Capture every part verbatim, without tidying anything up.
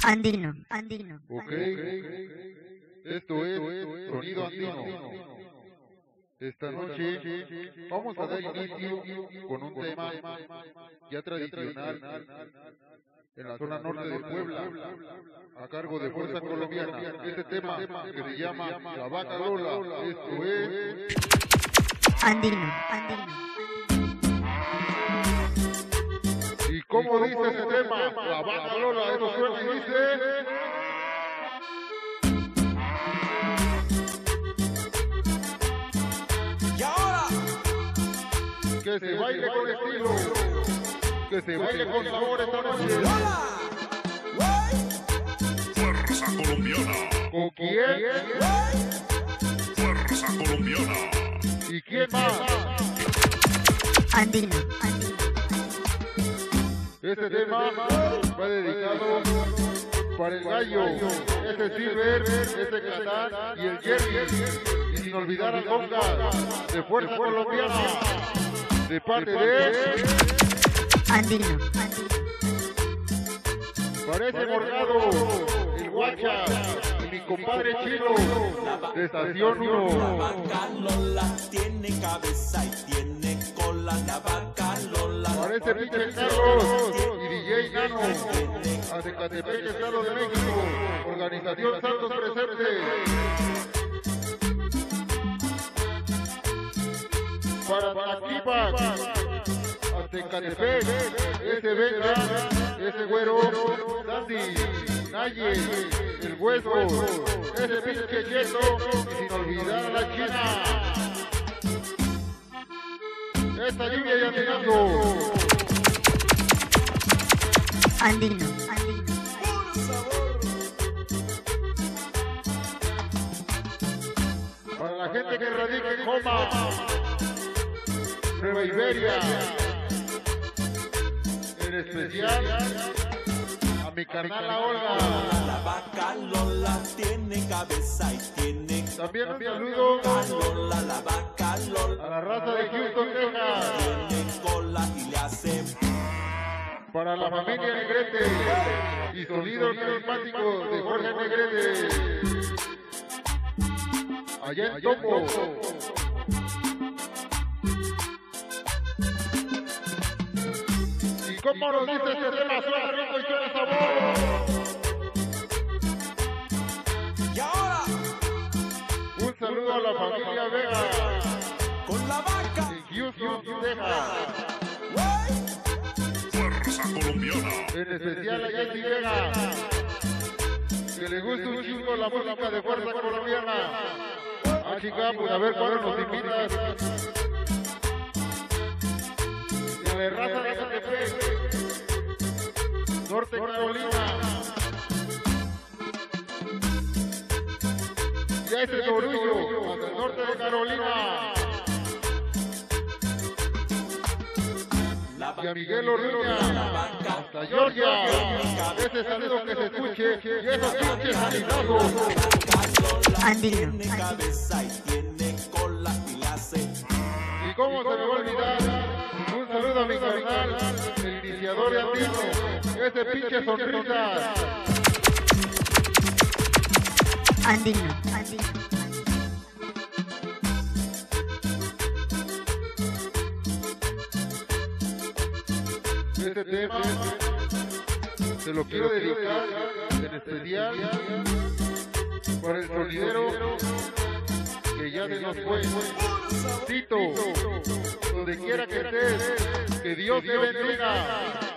Andino, andino. Ok, esto es Sonido Andino. Esta noche vamos a dar inicio con un tema ya tradicional en la zona norte de Puebla, a cargo de Fuerza Colombiana. Este tema que se llama La Vaca Lola. Esto es Andino, andino. ¿Y cómo dice ese tema? La Vaca Lola, eso suena y dice... Que se baile con estilo, que se baile con sabor esta noche. Fuerza Colombiana. ¿Con quién? Fuerza Colombiana. ¿Y quién más? Andino, andino. Este tema va dedicado para el gallo, ese Silver, ese Catán y el Jerry. Y sin olvidar a Conga, de Fuerza Colombiana. De parte de... Andino, andino. Parece Morgado, el Guacha, y mi compadre Chino, de Estación uno. La vaca Lola tiene cabeza y tiene cola. La vaca Lola. Parece pinche Carlos y D J Nano, a Tecatepec, Estado de México. Organización Santos presente. Para Taquipac, a Tecatepec, ese Venga, ese Güero, Dandy, Naye, el Hueso, ese pinche Cheto, y sin olvidar a la China. Esta lluvia ya llegando. Andino, andino. Para la gente que radica en Joma, Nueva Iberia, en especial a mi carnal la Olga. La vaca Lola tiene cabeza y tiene También un saludo Lola. La vaca Lola a la raza de Houston, Texas. tiene cola y le hace. Para la familia Negrete y sonidos carismáticos de Jorge Negrete. Allá en Topo. ¿Y cómo nos dice este tema? Suena rico y suena sabor. Y ahora Un saludo a la familia Vega con la vaca. en Houston, Texas. Fuerza Colombiana. En especial a Jessy Vega, que le gusta un chingo la música de Fuerza Colombiana. Ah, chica, pues a ver cuándo nos invitas. Y a la raza de Zacatepec, Norte Carolina. Y a ese Torullo, hasta el norte de Carolina. Y a Miguel Orduña, hasta Georgia. Ese saludo que se escuche y esos pinches sanitazos. Andino, Tiene andino. cabeza y tiene cola y le hace. Y cómo se me va a olvidar, un saludo a mi carnal, el iniciador de Andino, ese pinche sonrisa. Andino, andino. Este tema se lo quiero dedicar en especial para el sonidero que ya se nos fue. Tito, donde quiera que estés, que Dios te bendiga.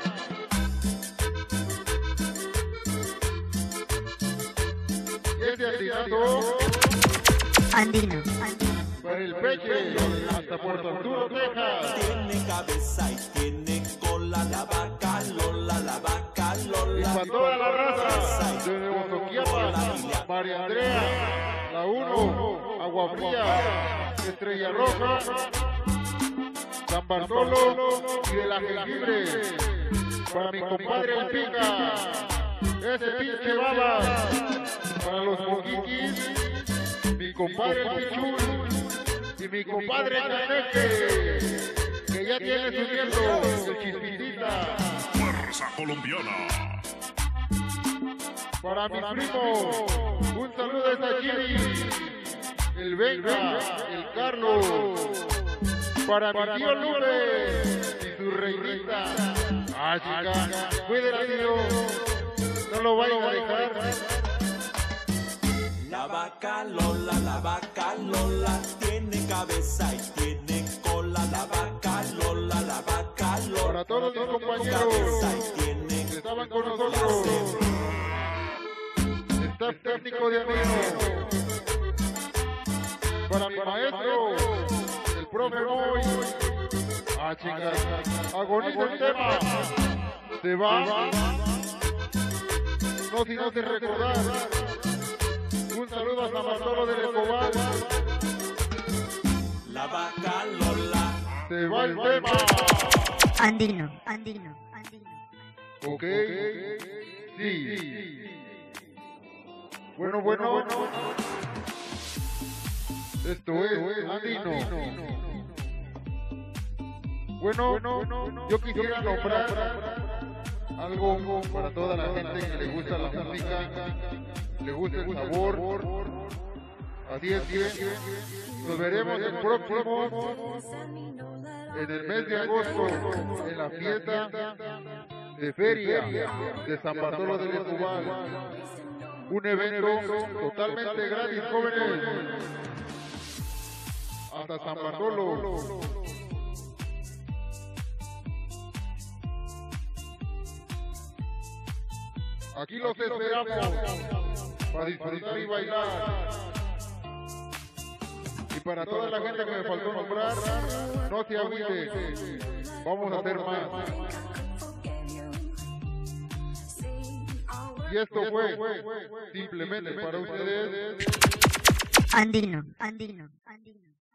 Y ese asesinato Andino, andino. para el Peche, hasta Puerto Arturo, Texas. Tiene cabeza y tiene cola. La vaca Lola. La vaca Y Lola. para toda la raza de Nuevo Toquiapa, María Andrea, la uno, Agua Fría, Estrella Roja, San Bartolo y de la Jengibre. Para mi compadre el Pica, ese pinche baba. Para los moquiquis, mi compadre el Pichul y mi compadre el Caneque, que ya tiene su nieto, el Chispitita. Fuerza Colombiana. Para mi primo, un saludo a esa Chiri, el Venga, el Carlos. Para mi tío Lupe y su reinita. Ah, chica, cuídela, tío. No lo vayan a dejar. La vaca Lola, la vaca Lola, tiene cabeza y tiene cola. La vaca Lola, la vaca Lola. Para todos mis compañeros cabeza y tiene que estaban con nosotros. Staff técnico de Andino. Para mi maestro, el profe Boy. Ah, chicas, agoniza el tema. Se va. No sin antes recordar. Un saludo a San Bartolo del Escobar. La vaca Lola. Se va el tema. Andino, andino, andino. Ok. Sí. Bueno, bueno, bueno. Esto es Andino. Bueno, yo quisiera nombrar algo para toda la gente que le gusta la música, le gusta el sabor. Así es que nos veremos el próximo, en el mes de agosto, en la fiesta de feria de San Bartolo del Escobar. Un evento totalmente gratis, jóvenes. Hasta San Bartolo. Aquí los esperamos para disfrutar y bailar. Y para toda la gente que me faltó nombrar, no se agüite. Vamos a hacer más. Y esto fue simplemente para ustedes. Andino, andino, andino.